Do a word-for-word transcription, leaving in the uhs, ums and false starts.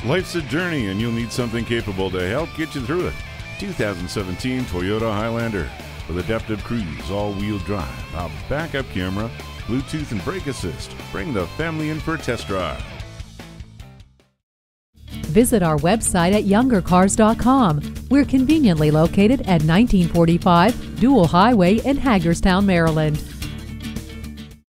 Life's a journey, and you'll need something capable to help get you through it. two thousand seventeen Toyota Highlander with adaptive cruise, all-wheel drive, a backup camera, Bluetooth and brake assist. Bring the family in for a test drive. Visit our website at younger cars dot com. We're conveniently located at nineteen forty-five Dual Highway in Hagerstown, Maryland.